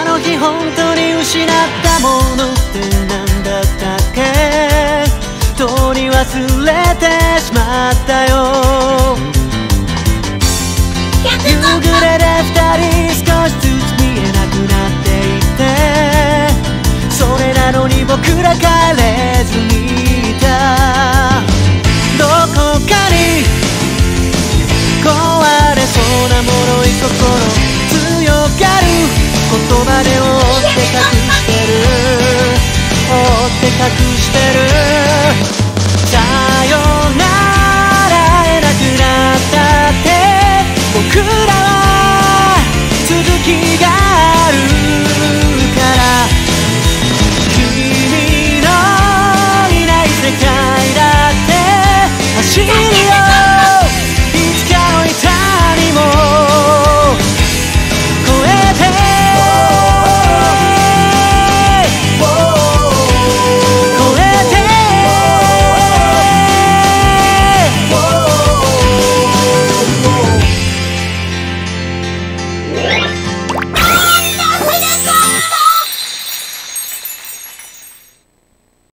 の日本当に失ったものって何だったっけ、取り忘れてしまったよ。夕暮れで二人少しずつ見えなくなっていって、それなのに僕ら帰れずにいた。どこかに壊れそうな脆い心、強がる言葉で追って隠してる、追って隠してる。さよなら会えなくなったって僕らは続きがあるから、君のいない世界だって走る